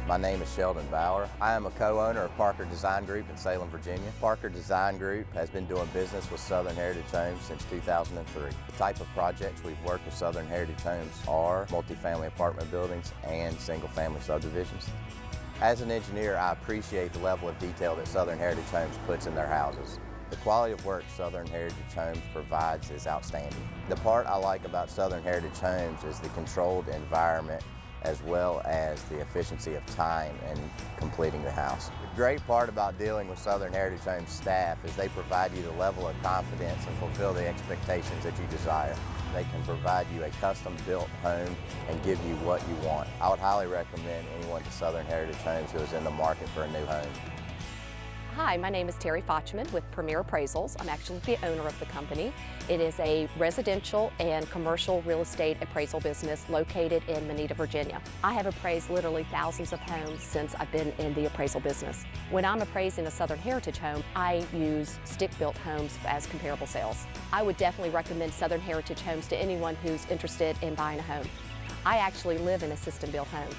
My name is Sheldon Bauer. I am a co-owner of Parker Design Group in Salem, Virginia. Parker Design Group has been doing business with Southern Heritage Homes since 2003. The type of projects we've worked with Southern Heritage Homes are multifamily apartment buildings and single-family subdivisions. As an engineer, I appreciate the level of detail that Southern Heritage Homes puts in their houses. The quality of work Southern Heritage Homes provides is outstanding. The part I like about Southern Heritage Homes is the controlled environment as well as the efficiency of time in completing the house. The great part about dealing with Southern Heritage Homes staff is they provide you the level of confidence and fulfill the expectations that you desire. They can provide you a custom-built home and give you what you want. I would highly recommend anyone to Southern Heritage Homes who is in the market for a new home. Hi, my name is Terry Fochman with Premier Appraisals. I'm actually the owner of the company. It is a residential and commercial real estate appraisal business located in Moneta, Virginia. I have appraised literally thousands of homes since I've been in the appraisal business. When I'm appraising a Southern Heritage home, I use stick-built homes as comparable sales. I would definitely recommend Southern Heritage Homes to anyone who's interested in buying a home. I actually live in a system-built home.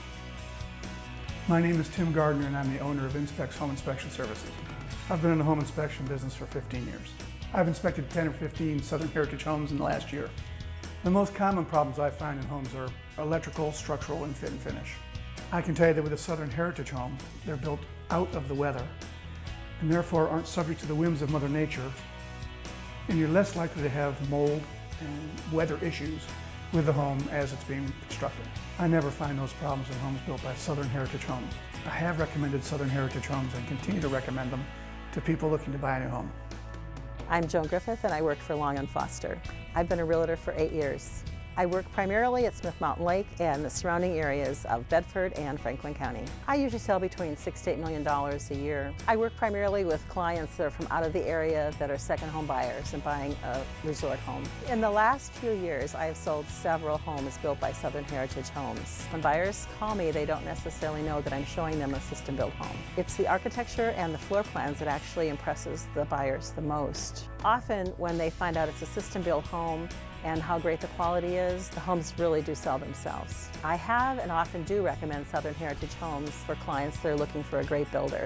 My name is Tim Gardner and I'm the owner of Inspex Home Inspection Services. I've been in the home inspection business for 15 years. I've inspected 10 or 15 Southern Heritage homes in the last year. The most common problems I find in homes are electrical, structural, and fit and finish. I can tell you that with a Southern Heritage home, they're built out of the weather and therefore aren't subject to the whims of Mother Nature, and you're less likely to have mold and weather issues with the home as it's being constructed. I never find those problems in homes built by Southern Heritage Homes. I have recommended Southern Heritage Homes and continue to recommend them to people looking to buy a new home. I'm Joan Griffith and I work for Long & Foster. I've been a realtor for 8 years. I work primarily at Smith Mountain Lake and the surrounding areas of Bedford and Franklin County. I usually sell between $6 to $8 million a year. I work primarily with clients that are from out of the area that are second home buyers and buying a resort home. In the last few years, I have sold several homes built by Southern Heritage Homes. When buyers call me, they don't necessarily know that I'm showing them a system-built home. It's the architecture and the floor plans that actually impresses the buyers the most. Often when they find out it's a system-built home and how great the quality is, the homes really do sell themselves. I have and often do recommend Southern Heritage Homes for clients that are looking for a great builder.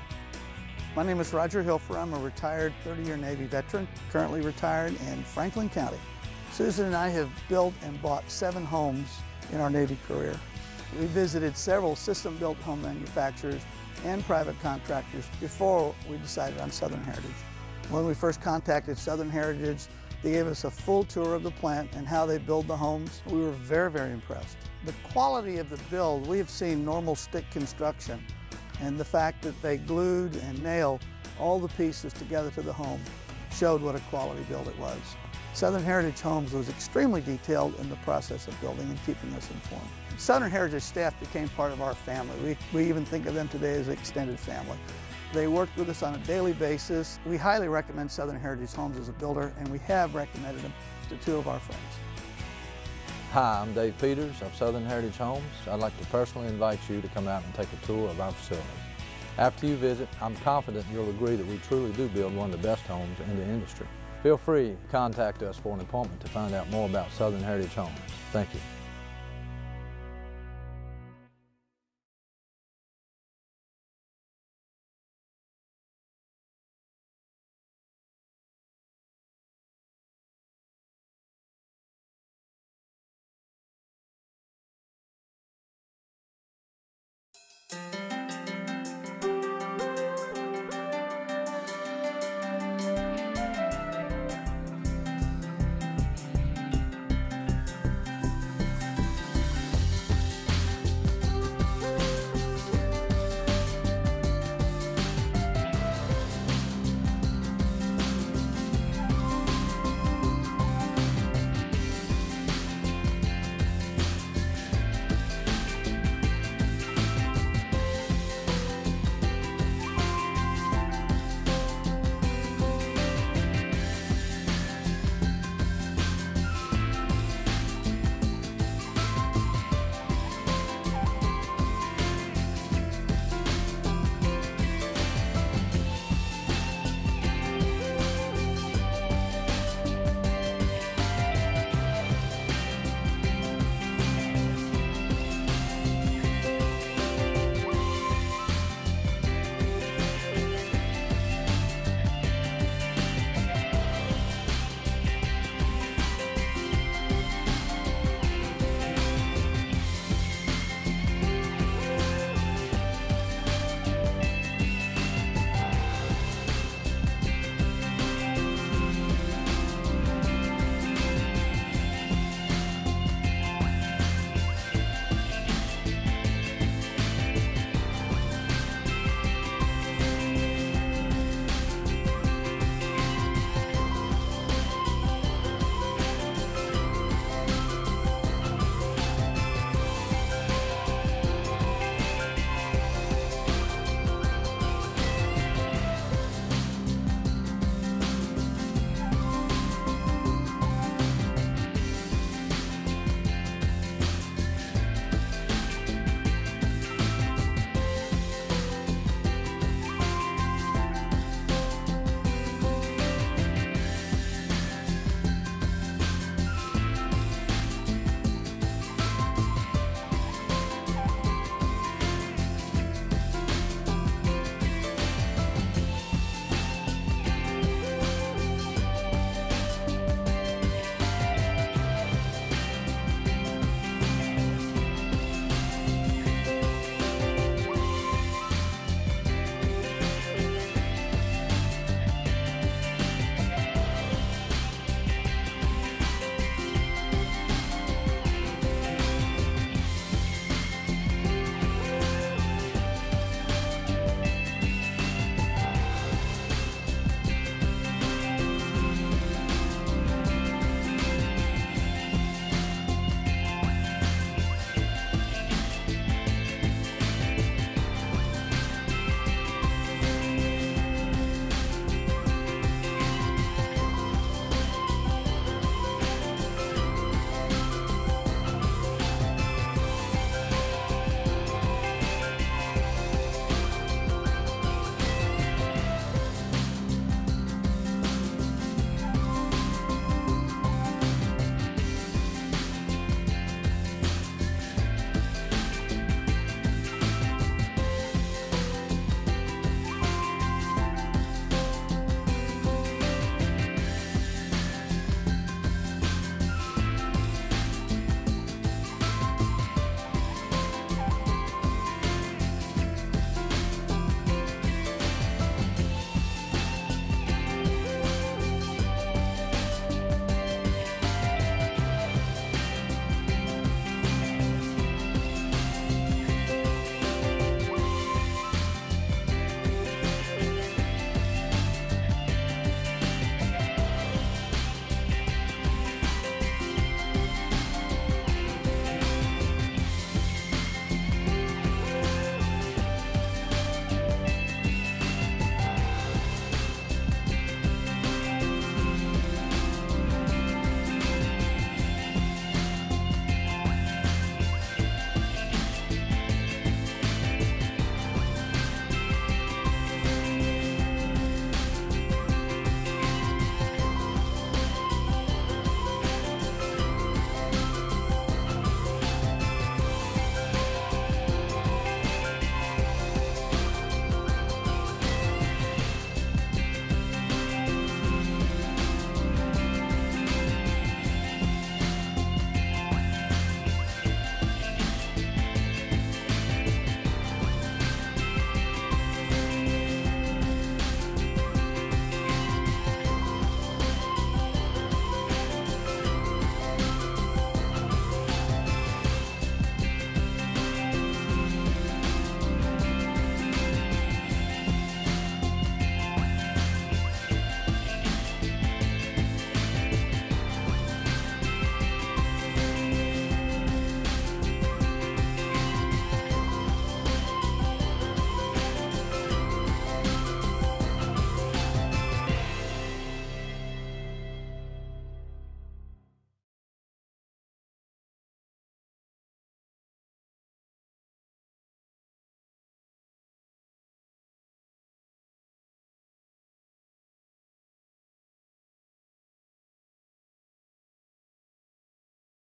My name is Roger Hilfer. I'm a retired 30-year Navy veteran, currently retired in Franklin County. Susan and I have built and bought 7 homes in our Navy career. We visited several system-built home manufacturers and private contractors before we decided on Southern Heritage. When we first contacted Southern Heritage, they gave us a full tour of the plant and how they build the homes. We were very, very impressed. The quality of the build, we have seen normal stick construction, and the fact that they glued and nailed all the pieces together to the home showed what a quality build it was. Southern Heritage Homes was extremely detailed in the process of building and keeping us informed. Southern Heritage staff became part of our family. We even think of them today as an extended family. They worked with us on a daily basis. We highly recommend Southern Heritage Homes as a builder, and we have recommended them to 2 of our friends. Hi, I'm Dave Peters of Southern Heritage Homes. I'd like to personally invite you to come out and take a tour of our facility. After you visit, I'm confident you'll agree that we truly do build one of the best homes in the industry. Feel free to contact us for an appointment to find out more about Southern Heritage Homes. Thank you. Thank you.